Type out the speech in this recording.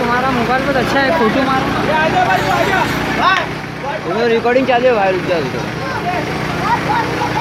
तुम्हारा मोबाइल बहुत अच्छा है, फोटो मारो। रिकॉर्डिंग चालू है भाई, रुक जाओ।